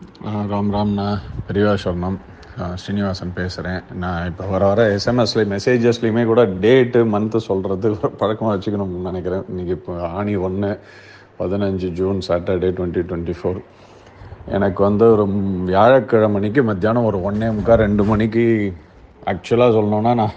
ராம் ராம். நான் பெரியவா சரணம். ஸ்ரீனிவாசன் பேசுகிறேன். நான் இப்போ வர வர எஸ்எம்எஸ்லேயும் மெசேஜஸ்லேயுமே கூட டேட்டு மந்த்து சொல்கிறது பழக்கமாக வச்சுக்கணும்னு நினைக்கிறேன். இன்றைக்கி இப்போ ஆணி 1 ஜூன் சாட்டர்டே 2024. எனக்கு வந்து ஒரு வியாழக்கிழமைக்கு மத்தியானம் ஒரு 1:45 மணிக்கு ஆக்சுவலாக சொல்லணுன்னா நான்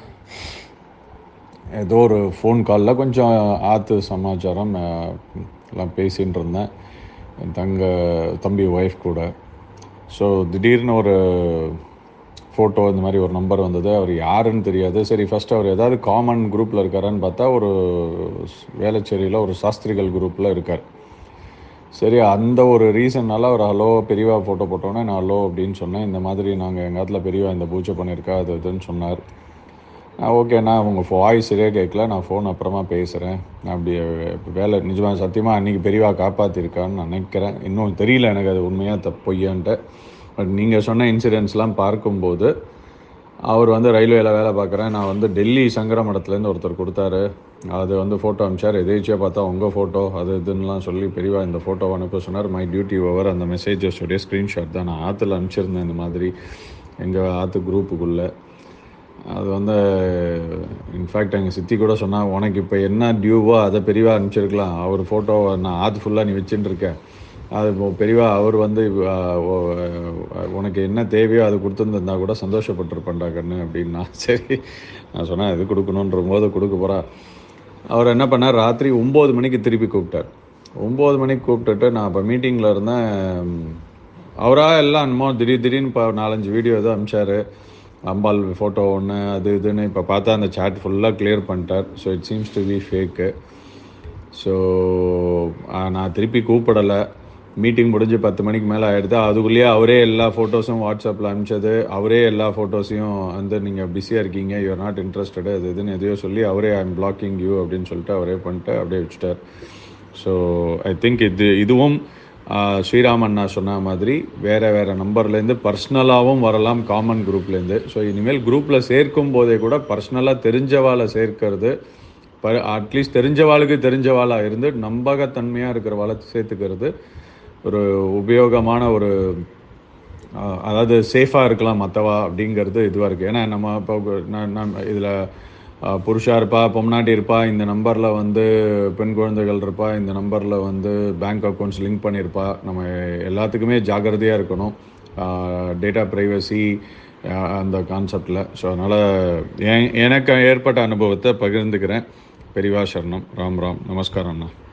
ஏதோ ஒரு ஃபோன் காலில் கொஞ்சம் ஆற்று சமாச்சாரம் எல்லாம் பேசிகிட்டு இருந்தேன் என் தம்பி ஒய்ஃப் கூட. ஸோ திடீர்னு ஒரு ஃபோட்டோ இந்த மாதிரி ஒரு நம்பர் வந்தது. அவர் யாருன்னு தெரியாது. சரி, ஃபஸ்ட்டு அவர் ஏதாவது காமன் குரூப்பில் இருக்காரான்னு பார்த்தா ஒரு வேளச்சேரியில் ஒரு சாஸ்திரிகள் குரூப்பில் இருக்கார். சரி, அந்த ஒரு ரீசன்னால் அவர் ஹலோ பெரியவா ஃபோட்டோ போட்டோன்னே நான் ஹலோ அப்படின்னு சொன்னேன். இந்த மாதிரி நாங்கள் எங்கள் இடத்துல பெரியவா இந்த பூஜை பண்ணியிருக்கா அது இதுன்னு சொன்னார். ஓகேண்ணா, உங்கள் வாய்ஸ் சரியாக கேட்கல, நான் ஃபோன் அப்புறமா பேசுகிறேன். அப்படி வேலை நிஜமாக சத்தியமாக அன்றைக்கி பெரியவா காப்பாற்றிருக்கான்னு நினைக்கிறேன். இன்னும் தெரியல எனக்கு அது உண்மையாக பொய்யான்ட்டு. பட் நீங்கள் சொன்ன இன்சிடென்ட்ஸ்லாம் பார்க்கும்போது அவர் வந்து ரயில்வேயில் வேலை பார்க்குறேன், நான் வந்து டெல்லி சங்கர மடத்துலேருந்து ஒருத்தர் கொடுத்தாரு, அது வந்து ஃபோட்டோ அனுப்பிச்சார். எதேச்சியாக பார்த்தா உங்கள் ஃபோட்டோ அது இதுன்னெலாம் சொல்லி பெரியவா இந்த ஃபோட்டோவை அனுப்ப சொன்னார். My duty over. அந்த மெசேஜஸோடைய ஸ்க்ரீன்ஷாட் தான் நான் ஆற்றுல அனுப்பிச்சிருந்தேன். இந்த மாதிரி எங்கள் ஆற்று குரூப்புக்குள்ளே அது வந்து இன்ஃபேக்ட் எங்கள் சித்தி கூட சொன்னால், உனக்கு இப்போ என்ன டியூவோ அதை பெரியவா அனுப்பிச்சிருக்கலாம். அவர் ஃபோட்டோவை நான் ஆற்று ஃபுல்லாக நீ வச்சுட்டு இருக்கேன், அது பெரியவா அவர் வந்து உனக்கு என்ன தேவையோ அது கொடுத்துருந்துருந்தா கூட சந்தோஷப்பட்டிருப்பேன்டா கண்ணு அப்படின்னா. சரி, நான் சொன்னேன் இது கொடுக்கணுன்ற போது கொடுக்க போகிறா. அவர் என்ன பண்ணார், ராத்திரி 9 மணிக்கு திருப்பி கூப்பிட்டார். 9 மணிக்கு கூப்பிட்டுட்டு நான் இப்போ மீட்டிங்கில் இருந்தேன். அவராக எல்லாம் என்னமோ திடீர்னு இப்போ 4-5 வீடியோ எதுவும் அனுப்பிச்சார். அம்பாள் ஃபோட்டோ ஒன்று அது இதுன்னு. இப்போ பார்த்தா அந்த சாட் ஃபுல்லாக கிளியர் பண்ணிட்டார். So it seems to be fake. So நான் திருப்பி கூப்பிடலை. மீட்டிங் முடிஞ்சு 10 மணிக்கு மேலே ஆகிடுது. அதுக்குள்ளேயே அவரே எல்லா ஃபோட்டோஸும் வாட்ஸ்அப்பில் அனுப்பிச்சது, அவரே எல்லா ஃபோட்டோஸையும் வந்து நீங்கள் பிஸியாக இருக்கீங்க, யூஆர் நாட் இன்ட்ரெஸ்டடு அது இதுன்னு எதையோ சொல்லி அவரே ஐ எம் பிளாக்கிங் யூ அப்படின்னு சொல்லிட்டு அவரே பண்ணிட்டு அப்படியே வச்சுட்டார். ஸோ ஐ திங்க் இதுவும் ஸ்ரீராமண்ணா சொன்ன மாதிரி வேறு நம்பர்லேருந்து பர்சனலாகவும் வரலாம், காமன் குரூப்லேருந்து. ஸோ இனிமேல் குரூப்பில் சேர்க்கும் போதே கூட பர்சனலாக தெரிஞ்சவாளை சேர்க்கறது, அட்லீஸ்ட் தெரிஞ்சவாளாக இருந்து நம்பகத்தன்மையாக இருக்கிறவாளை சேர்த்துக்கிறது ஒரு உபயோகமான ஒரு அதாவது சேஃபாக இருக்கலாம் மற்றவா அப்படிங்கிறது இதுவாக இருக்குது. ஏன்னா நம்ம இப்போ நான் இதில் புருஷா இருப்பா, பொம்னாட்டி இருப்பா, இந்த நம்பரில் வந்து பெண் குழந்தைகள் இருப்பா, இந்த நம்பரில் வந்து பேங்க் அக்கௌண்ட்ஸ் லிங்க் பண்ணியிருப்பா. நம்ம எல்லாத்துக்குமே ஜாக்கிரதையாக இருக்கணும், டேட்டா ப்ரைவசி அந்த கான்செப்டில். ஸோ அதனால் எனக்கு ஏற்பட்ட அனுபவத்தை பகிர்ந்துக்கிறேன். பெரியவா சரணம். ராம் ராம். நமஸ்காரம்ண்ணா.